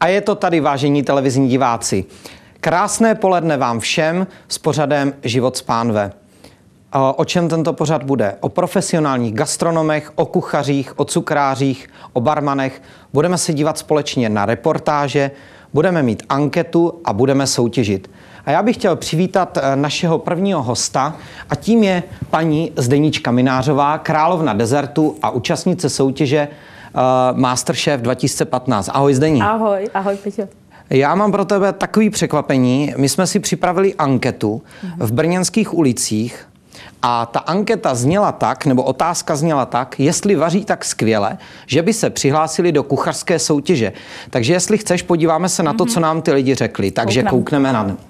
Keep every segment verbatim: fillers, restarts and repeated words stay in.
A je to tady, vážení televizní diváci. Krásné poledne vám všem s pořadem Život s pánve. O čem tento pořad bude? O profesionálních gastronomech, o kuchařích, o cukrářích, o barmanech. Budeme se dívat společně na reportáže, budeme mít anketu a budeme soutěžit. A já bych chtěl přivítat našeho prvního hosta a tím je paní Zdeníčka Minářová, královna dezertu a účastnice soutěže uh, Masterchef dva tisíce patnáct. Ahoj Zdení. Ahoj, ahoj Peťo. Já mám pro tebe takové překvapení. My jsme si připravili anketu v brněnských ulicích a ta anketa zněla tak, nebo otázka zněla tak, jestli vaří tak skvěle, že by se přihlásili do kuchařské soutěže. Takže jestli chceš, podíváme se na to, co nám ty lidi řekli. Takže Kouknem. koukneme na ně.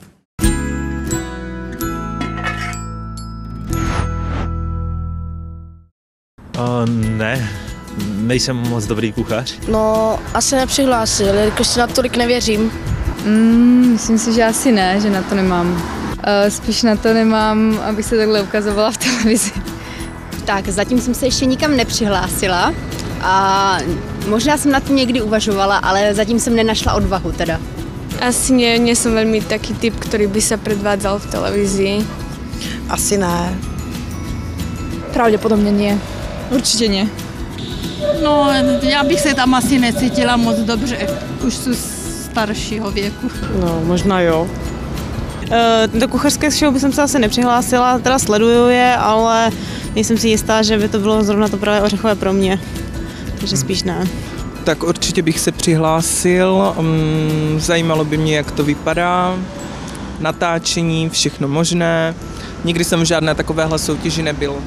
Uh, ne, nejsem moc dobrý kuchař. No, asi nepřihlásil, jelikož si natolik nevěřím. Mm, myslím si, že asi ne, že na to nemám. Uh, spíš na to nemám, abych se takhle ukazovala v televizi. Tak, zatím jsem se ještě nikam nepřihlásila a možná jsem na to někdy uvažovala, ale zatím jsem nenašla odvahu teda. Asi nie, nie som veľmi taký typ, ktorý by sa predvádzal v televízii. Asi ne. Pravděpodobně nie. Určitě ne. No, já bych se tam asi necítila moc dobře. Už jsou staršího věku. No, možná jo. E, do kuchařské show bych se asi nepřihlásila, teda sleduju je, ale nejsem si jistá, že by to bylo zrovna to právě ořechové pro mě. Takže spíš ne. Tak určitě bych se přihlásil, um, zajímalo by mě, jak to vypadá, natáčení, všechno možné. Nikdy jsem v žádné takovéhle soutěži nebyl.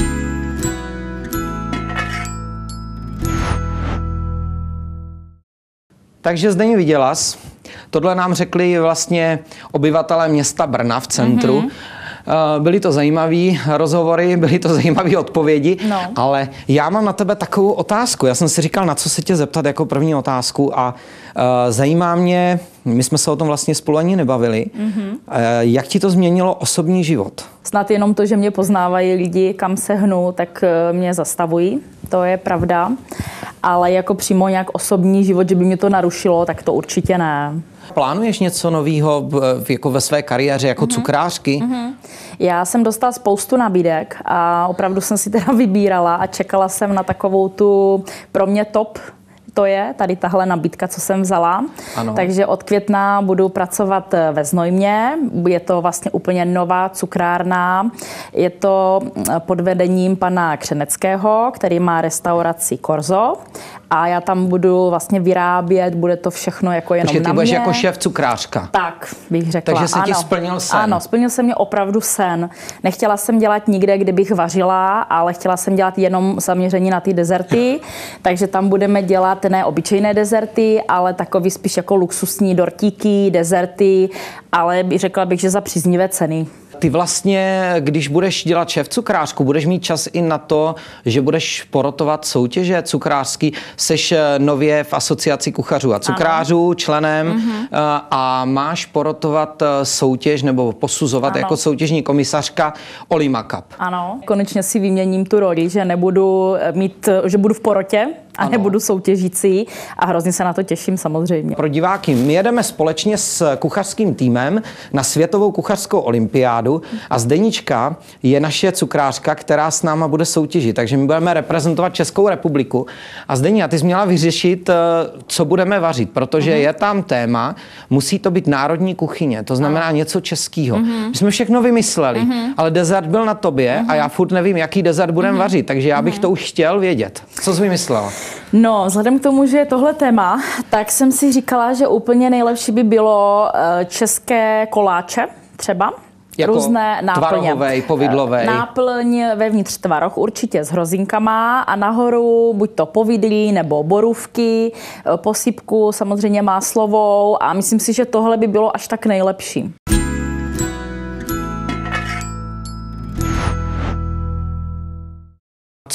Takže Zdeň, viděla jsi, tohle nám řekli vlastně obyvatelé města Brna v centru. Mm-hmm. Byly to zajímavé rozhovory, byly to zajímavé odpovědi, No. ale já mám na tebe takovou otázku. Já jsem si říkal, na co se tě zeptat jako první otázku a uh, zajímá mě, my jsme se o tom vlastně spolu ani nebavili, mm-hmm. uh, jak ti to změnilo osobní život? Snad jenom to, že mě poznávají lidi, kam se hnu, tak mě zastavují, to je pravda. Ale jako přímo nějak osobní život, že by mě to narušilo, tak to určitě ne. Plánuješ něco nového jako ve své kariéře jako mm-hmm. cukrářky? Mm-hmm. Já jsem dostala spoustu nabídek a opravdu jsem si teda vybírala a čekala jsem na takovou tu pro mě top. To je tady tahle nabídka, co jsem vzala. Ano. Takže od května budu pracovat ve Znojmě. Je to vlastně úplně nová cukrárna. Je to pod vedením pana Křeneckého, který má restauraci Korzo. A já tam budu vlastně vyrábět, bude to všechno jako jenom Počkej, na ty budeš mě. jako šéf cukrářka. Tak, bych řekla. Takže se ti ano. splnil sen. Ano, splnil se mě opravdu sen. Nechtěla jsem dělat nikde, kde bych vařila, ale chtěla jsem dělat jenom zaměření na ty dezerty. Takže tam budeme dělat ne obyčejné dezerty, ale takový spíš jako luxusní dortíky, dezerty, ale řekla bych, že za příznivé ceny. Ty vlastně, když budeš dělat šéf cukrářku, budeš mít čas i na to, že budeš porotovat soutěže cukrářský. Seš nově v asociaci kuchařů a cukrářů, ano. členem mm-hmm. a máš porotovat soutěž nebo posuzovat ano. jako soutěžní komisařka Olima Cup. Ano, konečně si vyměním tu roli, že nebudu mít, že budu v porotě a ano. nebudu soutěžící a hrozně se na to těším samozřejmě. Pro diváky, my jedeme společně s kuchařským týmem na Světovou kuchařskou olympiádu a Zdeníčka je naše cukrářka, která s náma bude soutěžit, takže my budeme reprezentovat Českou republiku. A Zdení, a ty jsi měla vyřešit, co budeme vařit, protože uh-huh. je tam téma, musí to být národní kuchyně, to znamená uh-huh. něco českého. Uh-huh. My jsme všechno vymysleli, uh-huh. ale dezert byl na tobě uh-huh. a já furt nevím, jaký dezert budeme uh-huh. vařit, takže já bych uh-huh. to už chtěl vědět. Co jsi vymyslela? No, vzhledem k tomu, že je tohle téma, tak jsem si říkala, že úplně nejlepší by bylo české koláče třeba. Jako různé náplně. Tvarohovej, povidlovej. Náplň vevnitř tvaroh určitě s hrozinkama a nahoru buď to povidlí nebo borůvky, posypku samozřejmě máslovou a myslím si, že tohle by bylo až tak nejlepší.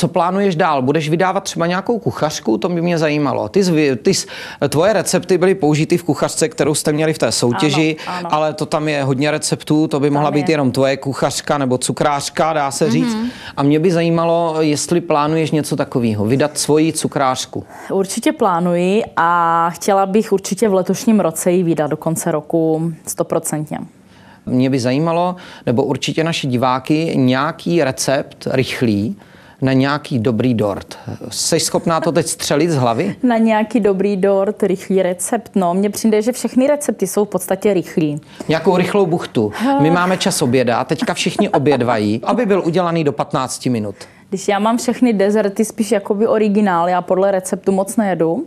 co plánuješ dál? Budeš vydávat třeba nějakou kuchařku? To by mě zajímalo. Ty, zvy, ty tvoje recepty byly použity v kuchařce, kterou jste měli v té soutěži, ano, ano. ale to tam je hodně receptů, to by tam mohla je. být jenom tvoje kuchařka nebo cukrářka, dá se říct. Mm-hmm. A mě by zajímalo, jestli plánuješ něco takového, vydat svoji cukrářku. Určitě plánuji a chtěla bych určitě v letošním roce ji vydat do konce roku stoprocentně. Mě by zajímalo, nebo určitě naši diváky, nějaký recept rychlý na nějaký dobrý dort. Jsi schopná to teď střelit z hlavy? Na nějaký dobrý dort, rychlý recept. No, mně přijde, že všechny recepty jsou v podstatě rychlý. Nějakou rychlou buchtu. My máme čas oběda, teďka všichni obědvají, aby byl udělaný do patnácti minut. Když já mám všechny dezerty spíš jakoby originál, já podle receptu moc nejedu.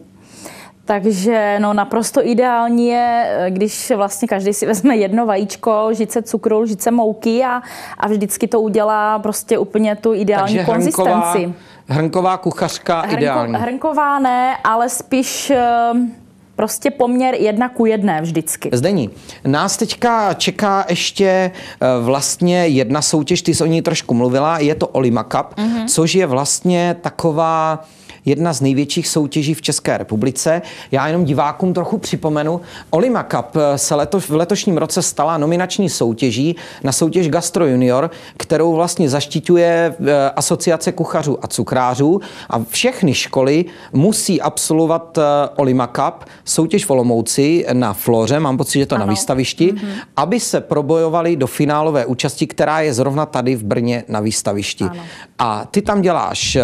Takže no, naprosto ideální je, když vlastně každý si vezme jedno vajíčko, lžice cukru, lžice mouky a, a vždycky to udělá prostě úplně tu ideální Takže konzistenci. Hrnková, hrnková kuchařka Hrnko, ideální. Hrnková ne, ale spíš prostě poměr jedna ku jedné vždycky. Zdení, nás teďka čeká ještě vlastně jedna soutěž, ty jsi o ní trošku mluvila, je to Olima Cup, mm-hmm. což je vlastně taková jedna z největších soutěží v České republice. Já jenom divákům trochu připomenu. Olima Cup se leto, v letošním roce stala nominační soutěží na soutěž Gastro Junior, kterou vlastně zaštiťuje Asociace kuchařů a cukrářů a všechny školy musí absolvovat Olima Cup, soutěž v Olomouci na Floře, mám pocit, že to ano. na výstavišti, mm-hmm. aby se probojovali do finálové účasti, která je zrovna tady v Brně na výstavišti. Ano. A ty tam děláš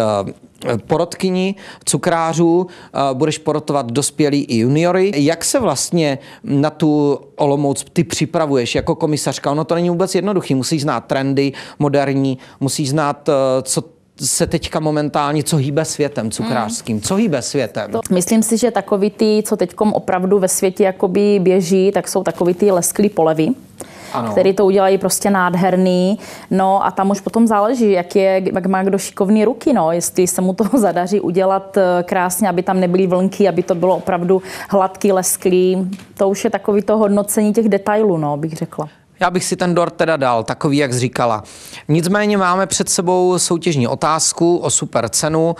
porotkyni cukrářů, budeš porotovat dospělí i juniory. Jak se vlastně na tu Olomouc ty připravuješ jako komisařka? Ono to není vůbec jednoduchý. Musíš znát trendy moderní, musíš znát, co se teďka momentálně, co hýbe světem cukrářským, co hýbe světem. Myslím si, že takový ty, co teďkom opravdu ve světě jakoby běží, tak jsou takový ty lesklý polevy. Ano. Který to udělají prostě nádherný. No a tam už potom záleží, jak, je, jak má kdo šikovný ruky, no. Jestli se mu to zadaří udělat krásně, aby tam nebyly vlnky, aby to bylo opravdu hladký, lesklý. To už je takový to hodnocení těch detailů, no, bych řekla. Já bych si ten dort teda dal, takový, jak jsi říkala. Nicméně máme před sebou soutěžní otázku o super cenu.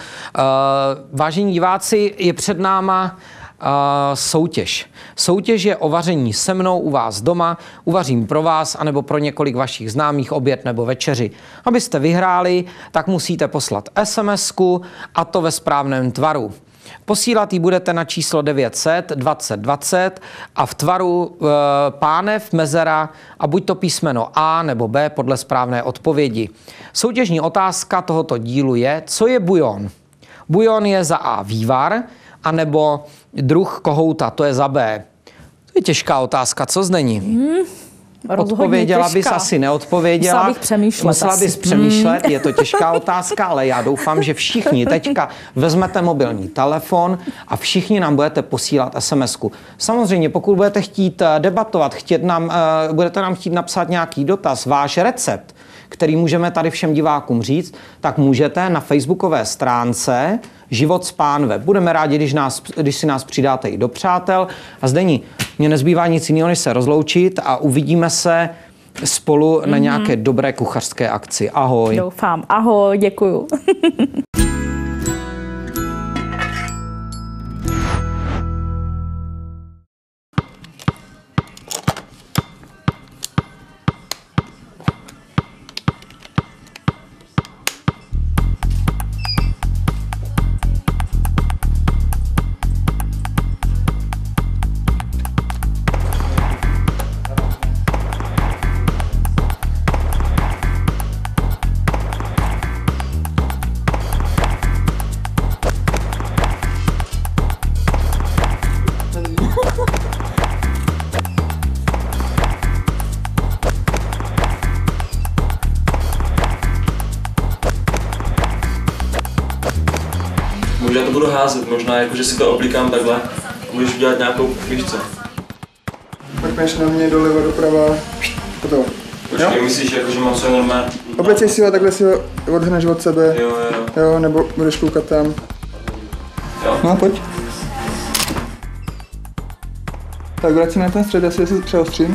Uh, vážení diváci, je před náma Uh, soutěž. Soutěž je o vaření se mnou u vás doma, uvařím pro vás anebo pro několik vašich známých oběd nebo večeři. Abyste vyhráli, tak musíte poslat SMSku a to ve správném tvaru. Posílat ji budete na číslo devět set dvacet dvacet a v tvaru e, pánev, mezera a buď to písmeno A nebo B podle správné odpovědi. Soutěžní otázka tohoto dílu je, co je bujon? Bujon je za A vývar, anebo druh kohouta, to je za B. To je těžká otázka, co Zdení? Hmm, Odpověděla bys asi neodpověděla. Musela bych přemýšlet. Musela bys přemýšlet, je to těžká otázka, ale já doufám, že všichni teďka vezmete mobilní telefon a všichni nám budete posílat SMSku. Samozřejmě, pokud budete chtít debatovat, chtít nám, uh, budete nám chtít napsat nějaký dotaz, váš recept, který můžeme tady všem divákům říct, tak můžete na facebookové stránce Život s pánve. Budeme rádi, když, nás, když si nás přidáte i do přátel. A Zdení, mně nezbývá nic jiného, než se rozloučit a uvidíme se spolu mm-hmm. na nějaké dobré kuchařské akci. Ahoj. Doufám. Ahoj, děkuju. Možná to budu házet, možná jako, že si to oblikám takhle. Můžeš udělat nějakou, víš co? Mrkneš na mě doleva, doprava, to. Počkej, jo? Myslíš, jako, že mám co normálně? Oblečej si ho, takhle si ho odhrneš od sebe. Jo, jo. Jo, nebo budeš koukat tam. Jo. No, pojď. Tak vrať si na ten střed, já si si přeostřím.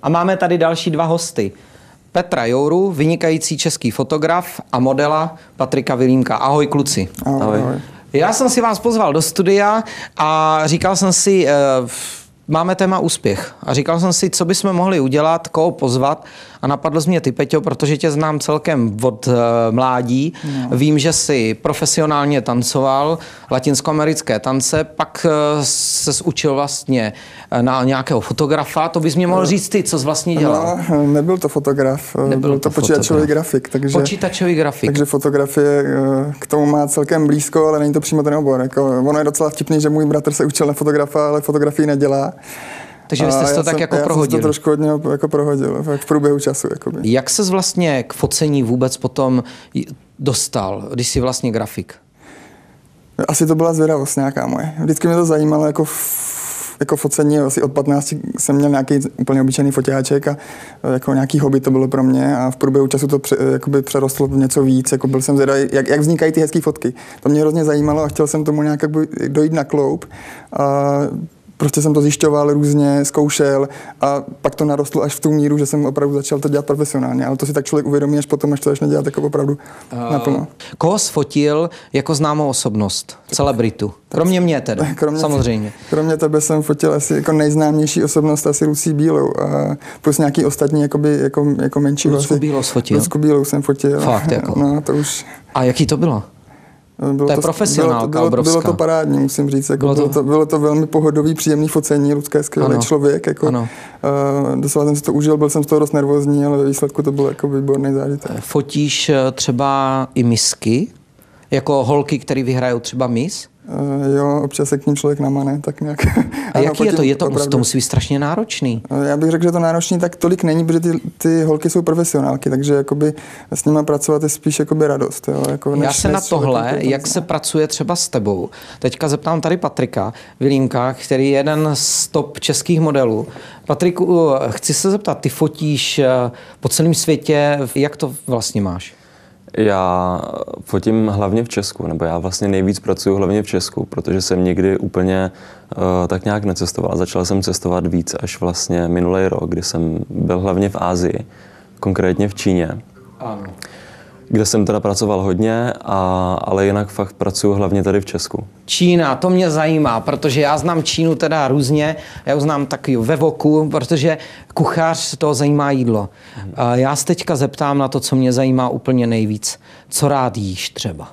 A máme tady další dva hosty. Petra Jouru, vynikající český fotograf, a modela Patrika Vilímka. Ahoj kluci. Ahoj. Ahoj. Já jsem si vás pozval do studia a říkal jsem si, máme téma úspěch. A říkal jsem si, co bychom mohli udělat, koho pozvat. A napadl jsi mě ty, Peťo, protože tě znám celkem od uh, mládí. No. Vím, že jsi profesionálně tancoval latinskoamerické tance, pak uh, ses učil vlastně na nějakého fotografa. To bys mě mohl říct ty, co jsi vlastně dělal? No, nebyl to fotograf, nebyl byl to, to počítačový grafik. Takže, počítačový grafik. Takže fotografie k tomu má celkem blízko, ale není to přímo ten obor. Jako, ono je docela vtipný, že můj bratr se učil na fotografa, ale fotografii nedělá. Takže vy jste to tak jsem, jako já prohodil. Já jsem to trošku hodně jako prohodil, v průběhu času. Jakoby. Jak ses vlastně k focení vůbec potom dostal, když jsi vlastně grafik? Asi to byla zvědavost nějaká moje. Vždycky mě to zajímalo jako, jako focení. Asi od patnácti jsem měl nějaký úplně obyčejný foťáček a jako nějaký hobby to bylo pro mě a v průběhu času to pře, jakoby přerostlo v něco víc. Jako byl jsem zvědavý, jak, jak vznikají ty hezké fotky. To mě hrozně zajímalo a chtěl jsem tomu nějak dojít na kloub. A prostě jsem to zjišťoval různě, zkoušel a pak to narostlo až v tu míru, že jsem opravdu začal to dělat profesionálně. Ale to si tak člověk uvědomí až potom, až to začne dělat jako opravdu uh, naplno. Koho sfotil jako známou osobnost? Celebritu? Kromě mě teda, kromě samozřejmě. T- kromě tebe jsem fotil asi jako nejznámější osobnost, asi Lucí Bílou. A plus nějaký ostatní jakoby, jako, jako menší. Lucku Bílou sfotil? Lucku Bílou jsem fotil. Fakt jako? No, to už... A jaký to bylo? Bylo to je to, profesionálka bylo to, bylo, obrovská. Bylo to parádní, musím říct. Jako bylo, to... Bylo, to, bylo to velmi pohodový, příjemný focení. Lucka je skvělý člověk. Jako, uh, doslova jsem si to užil, byl jsem z toho dost nervózní, ale ve výsledku to bylo jako výborný zážitek. Fotíš třeba i misky? Jako holky, které vyhrajou třeba Miss? Uh, jo, občas se k ním člověk namane, tak nějak. A ano, jaký je to? Je to, opravdu. To musí být strašně náročný. Uh, já bych řekl, že to náročný tak tolik není, protože ty, ty holky jsou profesionálky, takže jakoby s nimi pracovat je spíš jakoby radost. Jo, jako já se na tohle, jak se pracuje třeba s tebou, teďka zeptám tady Patrika Vilímka, který je jeden z top českých modelů. Patriku, chci se zeptat, ty fotíš po celém světě, jak to vlastně máš? Já fotím hlavně v Česku, nebo já vlastně nejvíc pracuji hlavně v Česku, protože jsem nikdy úplně uh, tak nějak necestoval. Začal jsem cestovat víc až vlastně minulý rok, kdy jsem byl hlavně v Asii, konkrétně v Číně. Ano. Kde jsem teda pracoval hodně, a, ale jinak fakt pracuji hlavně tady v Česku. Čína, to mě zajímá, protože já znám Čínu teda různě, já ho znám taky ve voku, protože kuchař, toho zajímá jídlo. Hmm. Já se teďka zeptám na to, co mě zajímá úplně nejvíc. Co rád jíš třeba?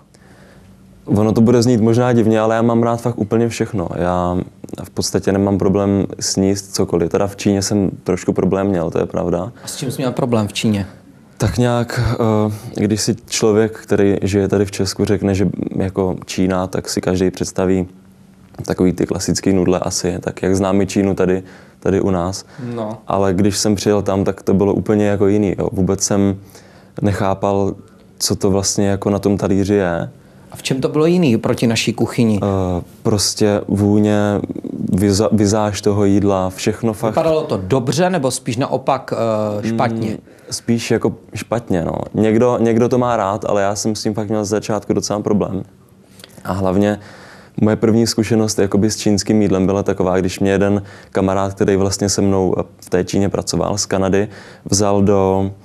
Ono to bude znít možná divně, ale já mám rád fakt úplně všechno. Já v podstatě nemám problém sníst cokoliv. Teda v Číně jsem trošku problém měl, to je pravda. A s čím jsi měl problém v Číně? Tak nějak, když si člověk, který žije tady v Česku, řekne, že jako Čína, tak si každý představí takový ty klasický nudle asi, tak jak známe Čínu tady, tady u nás. No. Ale když jsem přijel tam, tak to bylo úplně jako jiný. Jo. Vůbec jsem nechápal, co to vlastně jako na tom talíři je. A v čem to bylo jiný proti naší kuchyni? Uh, prostě vůně, viza, vizáž toho jídla, všechno fakt. Vypadalo to dobře, nebo spíš naopak uh, špatně? Mm, spíš jako špatně, no. Někdo, někdo to má rád, ale já jsem s tím fakt měl z začátku docela problém. A hlavně moje první zkušenost jakoby s čínským jídlem byla taková, když mě jeden kamarád, který vlastně se mnou v té Číně pracoval z Kanady, vzal do uh,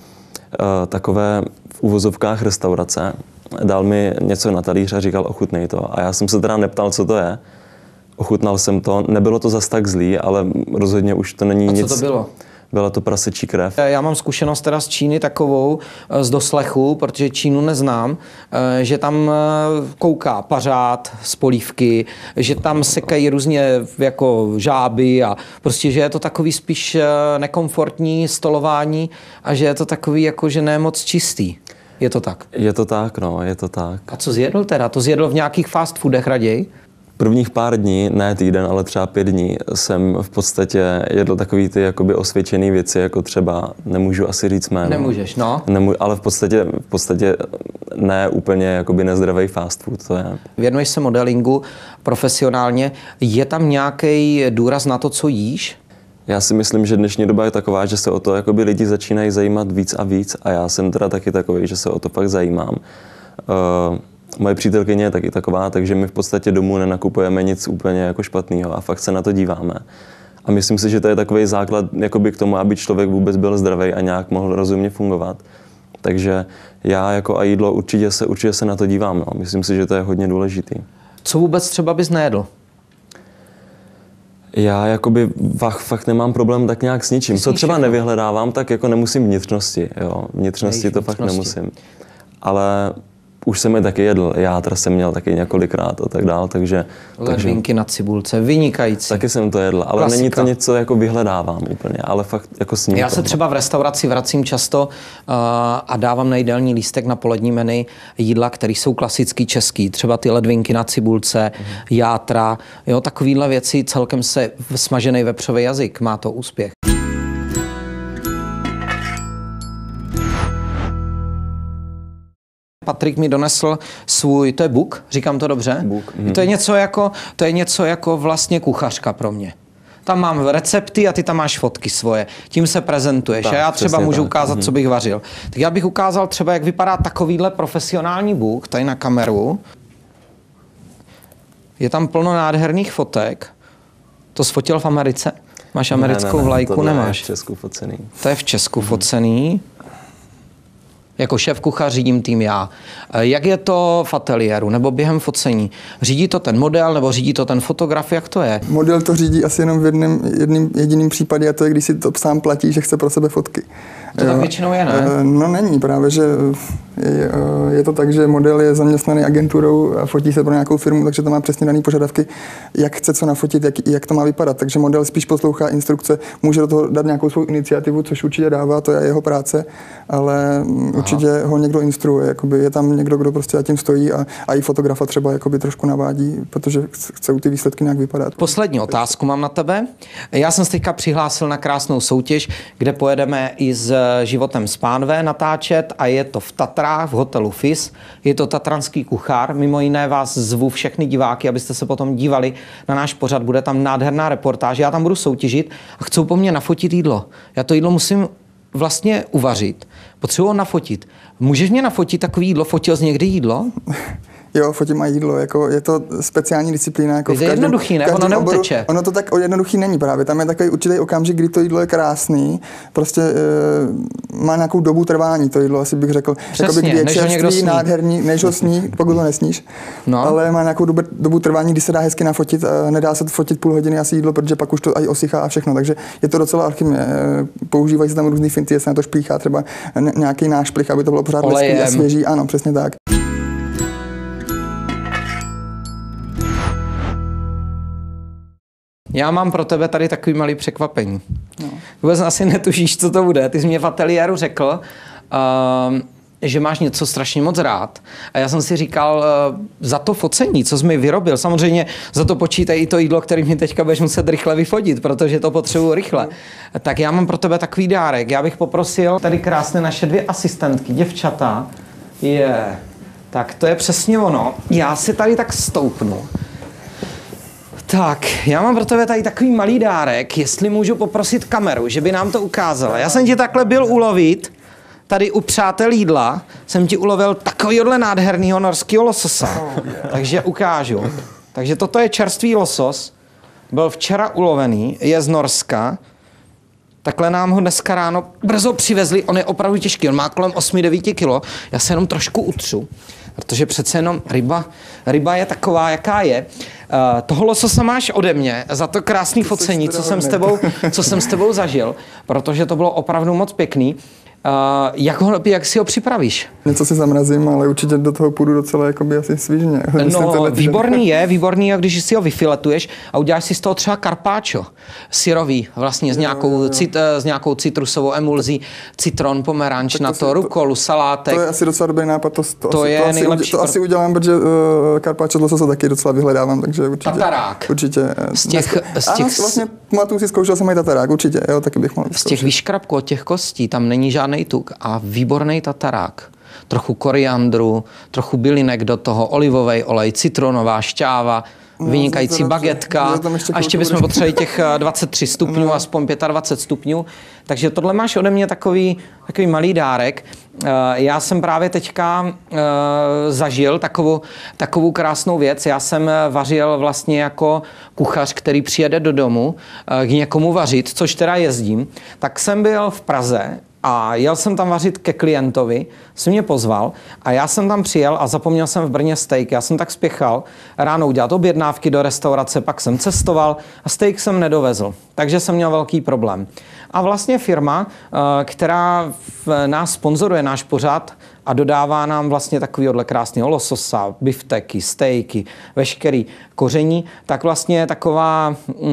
takové v uvozovkách restaurace, dal mi něco na talíř a říkal, ochutnej to. A já jsem se teda neptal, co to je. Ochutnal jsem to, nebylo to zas tak zlý, ale rozhodně už to není a nic. A co to bylo? Byla to prasečí krev. Já mám zkušenost teda z Číny takovou, z doslechu, protože Čínu neznám, že tam kouká pařád z polívky, že tam sekají různě jako žáby a prostě, že je to takový spíš nekomfortní stolování a že je to takový jako, že ne moc čistý. Je to tak? Je to tak, no, je to tak. A co zjedl teda? To zjedl v nějakých fast foodech raději? Prvních pár dní, ne týden, ale třeba pět dní, jsem v podstatě jedl takový ty jakoby osvědčený věci, jako třeba, nemůžu asi říct jméno. Nemůžeš, no. Nemů, ale v podstatě, v podstatě ne úplně jakoby nezdravý fast food, to je. Věnuješ se modelingu profesionálně, je tam nějaký důraz na to, co jíš? Já si myslím, že dnešní doba je taková, že se o to jakoby lidi začínají zajímat víc a víc a já jsem teda taky takový, že se o to fakt zajímám. Uh, Moje přítelkyně je taky taková, takže my v podstatě domů nenakupujeme nic úplně jako špatného a fakt se na to díváme. A myslím si, že to je takový základ jakoby k tomu, aby člověk vůbec byl zdravý a nějak mohl rozumně fungovat. Takže já jako a jídlo určitě se, určitě se na to dívám. No. Myslím si, že to je hodně důležitý. Co vůbec třeba bys nejedl? Já jakoby fakt, fakt nemám problém tak nějak s ničím. Co třeba nevyhledávám, tak jako nemusím vnitřnosti. Jo. Vnitřnosti Nejíš to vnitřnosti. Fakt nemusím. Ale už jsem je taky jedl, játra jsem měl taky několikrát a tak dál, takže... Ledvinky na cibulce, vynikající. Taky jsem to jedl, ale Klasika. Není to něco, jako vyhledávám úplně, ale fakt jako s ním. Já se třeba v restauraci vracím často uh, a dávám na jídelní lístek na polední menu jídla, které jsou klasický český, třeba ty ledvinky na cibulce, mm. játra, jo, takovýhle věci, celkem se smažený vepřový jazyk, má to úspěch. Patrik mi donesl svůj, to je book, říkám to dobře? Book. Mm. To je něco jako, to je něco jako vlastně kuchařka pro mě. Tam mám recepty a ty tam máš fotky svoje. Tím se prezentuješ. Tak, a já třeba můžu tak. ukázat, mm. co bych vařil. Tak já bych ukázal třeba, jak vypadá takovýhle profesionální book, tady na kameru. Je tam plno nádherných fotek. To sfotil v Americe? Máš americkou ne, ne, ne, vlajku? Nemáš? Je v Česku focený. To je v Česku mm. focený. Jako šéf kuchař řídím tým já. Jak je to v ateliéru nebo během focení? Řídí to ten model nebo řídí to ten fotograf? Jak to je? Model to řídí asi jenom v jednom, jedním jediným případě a to je, když si to sám platí, že chce pro sebe fotky. To tak většinou je, ne? No není, právě, že je, je to tak, že model je zaměstnaný agenturou a fotí se pro nějakou firmu, takže to má přesně dané požadavky, jak chce co nafotit, jak, jak to má vypadat. Takže model spíš poslouchá instrukce, může do toho dát nějakou svou iniciativu, což určitě dává, to je jeho práce, ale Aha. určitě ho někdo instruuje, jakoby je tam někdo, kdo prostě za tím stojí a, a i fotografa třeba jakoby trošku navádí, protože chce ty výsledky nějak vypadat. Poslední otázku mám na tebe. Já jsem se teďka přihlásil na krásnou soutěž, kde pojedeme i s Životem z pánve natáčet a je to v Tatrách, v hotelu F I S. Je to tatranský kuchár. Mimo jiné vás zvu všechny diváky, abyste se potom dívali na náš pořad. Bude tam nádherná reportáž. Já tam budu soutěžit a chcou po mně nafotit jídlo. Já to jídlo musím vlastně uvařit. Potřebuji ho nafotit. Můžeš mě nafotit takový jídlo? Fotil jsi někdy jídlo? Jo, fotím a jídlo, jako je to speciální disciplína. Jako je to jednoduchý, ne? Ono neuteče. Ono to tak jednoduchý není právě. Tam je takový určitý okamžik, kdy to jídlo je krásný. Prostě e, má nějakou dobu trvání to jídlo, asi bych řekl. Přesně, kdy je než ho někdo sní. Nádherný, než ho sní, pokud to nesníš. No. Ale má nějakou dobu, dobu trvání, kdy se dá hezky nafotit. A nedá se to fotit půl hodiny asi jídlo, protože pak už to i osychá a všechno. Takže je to docela alchymie. Používají se tam různý finty, jestli na to šplíchá třeba nějaký nášplych, aby to bylo pořád hezký a svěží. Ano, přesně tak. Já mám pro tebe tady takový malý překvapení. No. Vůbec asi netušíš, co to bude. Ty jsi mě v ateliéru řekl, uh, že máš něco strašně moc rád. A já jsem si říkal, uh, za to focení, co jsi mi vyrobil, samozřejmě za to počítej i to jídlo, který mi teďka budeš muset rychle vyfotit, protože to potřebuji rychle. Tak já mám pro tebe takový dárek. Já bych poprosil tady krásné naše dvě asistentky, děvčata. Je. Yeah. Tak to je přesně ono. Já si tady tak stoupnu. Tak, já mám pro tebe tady takový malý dárek, jestli můžu poprosit kameru, že by nám to ukázala. Já jsem ti takhle byl ulovit, tady u přátel jídla, jsem ti ulovil takovýhle nádhernýho norského lososa. Takže ukážu. Takže toto je čerstvý losos, byl včera ulovený, je z Norska. Takhle nám ho dneska ráno brzo přivezli, on je opravdu těžký, on má kolem osm devět kilo, já se jenom trošku utřu. Protože přece jenom ryba, ryba je taková, jaká je. Uh, toho lososa máš ode mě za to krásné focení, co jsem, s tebou, co jsem s tebou zažil, protože to bylo opravdu moc pěkný. Uh, jak, ho, jak si ho připravíš? Něco si zamrazím, ale určitě do toho půjdu docela jakoby asi svížně. No, výborný je, výborný je, když si ho vyfiletuješ a uděláš si z toho třeba carpaccio syrový, vlastně s nějakou, jo, jo. Cit, s nějakou citrusovou emulzí, citron, pomeranč tak na to, to rukolu, salátek. To je asi docela dobrý nápad, to, to, to, asi, je to, asi, nejlepší, to asi udělám, protože uh, carpaccio z lososa taky docela vyhledávám, takže určitě. Tatarák. Určitě. Z těch, z těch, ano, vlastně pamatuju si, zkoušel jsem i tatarák, určitě, jo, taky bych mohl. Z těch výškrabků od těch kostí, tam není žádný tuk a výborný tatarák. Trochu koriandru, trochu bylinek do toho, olivový olej, citronová šťáva, vynikající bagetka a ještě bychom potřebovali těch dvacet tři stupňů, no. aspoň dvacet pět stupňů. Takže tohle máš ode mě takový, takový malý dárek. Já jsem právě teďka zažil takovou, takovou krásnou věc. Já jsem vařil vlastně jako kuchař, který přijede do domu k někomu vařit, což teda jezdím. Tak jsem byl v Praze a jel jsem tam vařit ke klientovi, jsem mě pozval a já jsem tam přijel a zapomněl jsem v Brně steak. Já jsem tak spěchal ráno udělat objednávky do restaurace, pak jsem cestoval a steak jsem nedovezl, takže jsem měl velký problém. A vlastně firma, která nás sponzoruje, náš pořad a dodává nám vlastně takovýhle krásného lososa, bifteky, stejky, veškerý koření, tak vlastně taková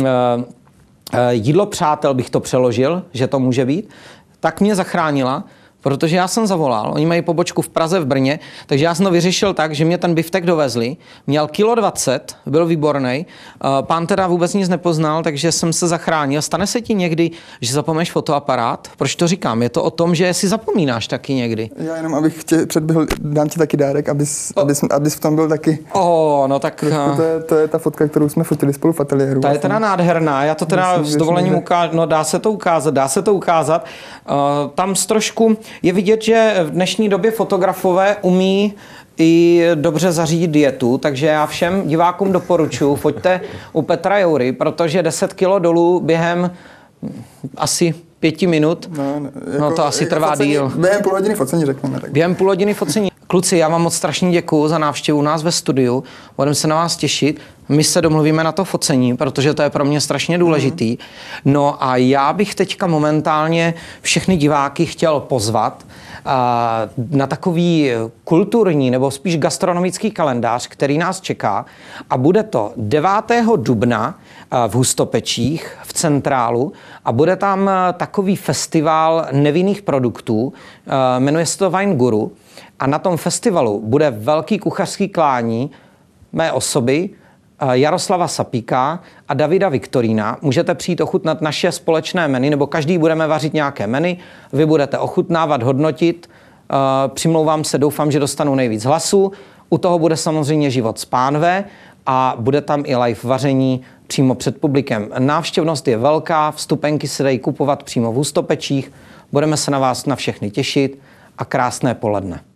jídlo přátel bych to přeložil, že to může být, tak mě zachránila, protože já jsem zavolal, oni mají pobočku v Praze, v Brně, takže já jsem to vyřešil tak, že mě ten biftek dovezli, měl kilo dvacet, byl výborný, pán teda vůbec nic nepoznal, takže jsem se zachránil. Stane se ti někdy, že zapomeneš fotoaparát? Proč to říkám? Je to o tom, že si zapomínáš taky někdy. Já jenom, abych tě předběhl, dám ti taky dárek, abys, abys, abys v tom byl taky. Oh, no tak... To je, to je ta fotka, kterou jsme fotili spolu v ateliéru. Ta je teda nádherná, já to teda s dovolením ukážu, no dá se to ukázat, dá se to ukázat. Uh, tam z trošku je vidět, že v dnešní době fotografové umí i dobře zařídit dietu, takže já všem divákům doporučuji, foťte u Petra Joury, protože deset kilo dolů během asi pěti minut, no, no, jako, no to asi trvá focení, díl. Během půl hodiny focení, řekněme. Tak. Během půl hodiny focení. Kluci, já vám moc strašně děkuju za návštěvu u nás ve studiu, budeme se na vás těšit. My se domluvíme na to focení, protože to je pro mě strašně důležitý. No a já bych teďka momentálně všechny diváky chtěl pozvat na takový kulturní nebo spíš gastronomický kalendář, který nás čeká. A bude to devátého dubna v Hustopečích v Centrálu a bude tam takový festival nevinných produktů, jmenuje se to Wine Guru. A na tom festivalu bude velký kuchařský klání mé osoby, Jaroslava Sapíka a Davida Viktorína. Můžete přijít ochutnat naše společné menu, nebo každý budeme vařit nějaké menu, vy budete ochutnávat, hodnotit. Přimlouvám se, doufám, že dostanu nejvíc hlasů. U toho bude samozřejmě život z pánve a bude tam i live vaření přímo před publikem. Návštěvnost je velká, vstupenky se dají kupovat přímo v Hustopečích. Budeme se na vás na všechny těšit a krásné poledne.